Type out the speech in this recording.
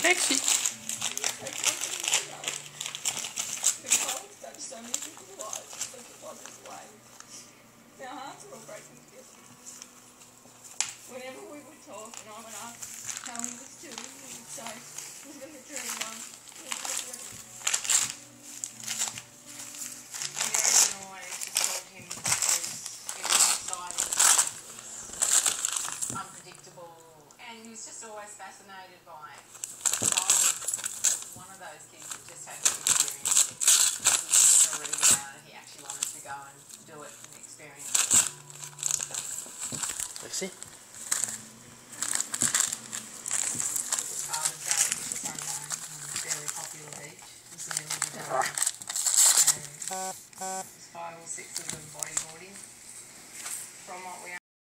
Lexy. Our hearts are all breaking together. Whenever we would talk and I would ask how he was doing, he would say, living the dream on, living the dream. The reason I always just called him because he was exciting, unpredictable, and he was just always fascinated by it. So I was one of those kids that just had to experience it. He didn't want to read about it, he actually wanted to go and do it and experience it. Lexy. It was Father's Day, it was a Sunday on a very popular beach. It was the middle of the day. And there's 5 or 6 of them bodyboarding. From what we